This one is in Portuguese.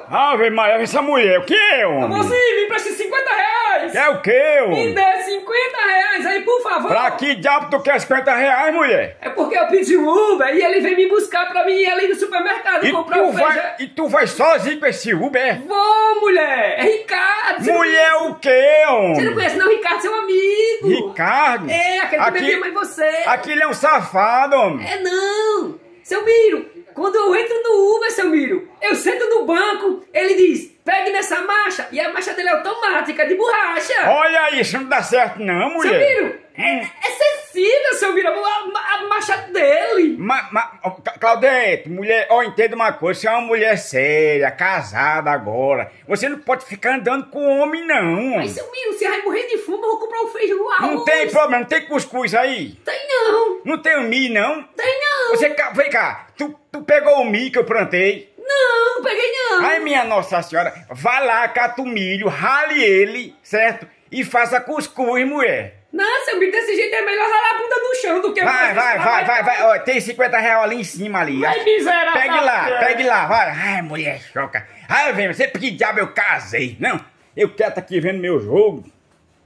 Ave Maria, essa mulher, o que é, homem? Você me empreste 50 reais! Quer o quê, Me homem? dê 50 reais aí, por favor! Pra que diabo tu quer 50 reais, mulher? É porque eu pedi um Uber e ele veio me buscar pra mim ir ali no supermercado E comprar um feijão. tu vai sozinho pra esse Uber? Vou, mulher! É Ricardo! Você Mulher não o quê, conhece? Você não homem? conhece não, Ricardo, seu amigo! Ricardo? É, aquele que bebia mais você! Aquele é um safado, homem. É não! Seu Miro, quando eu entro no Uber, seu Miro, eu sento no banco, ele diz, pegue nessa marcha, e a marcha dele é automática, de borracha! Olha isso, não dá certo não, Seu mulher. Miro, é sensível, seu Miro, a marcha dele! Claudete, mulher, ó, entenda uma coisa, você é uma mulher séria, casada agora. Você não pode ficar andando com homem, não. Mas, seu Miro, você vai morrer de fome, eu vou comprar um feijão no arroz. Não tem problema, não tem cuscuz aí? Tem não, Não tem o milho, não? tem não. Vem cá, tu pegou o milho que eu plantei? Não, não peguei não. Ai, minha Nossa Senhora, vai lá, cata o milho, rale ele, certo? E faça cuscuz, mulher. Não, seu Miro, desse jeito é melhor ralar a bunda no chão do que... Vai. Ó, tem 50 reais ali em cima ali. Vai, miserável. Pegue lá, vai. Ai, mulher choca. Ai, vem, você que diabo eu casei. Não, eu quero tá aqui vendo meu jogo.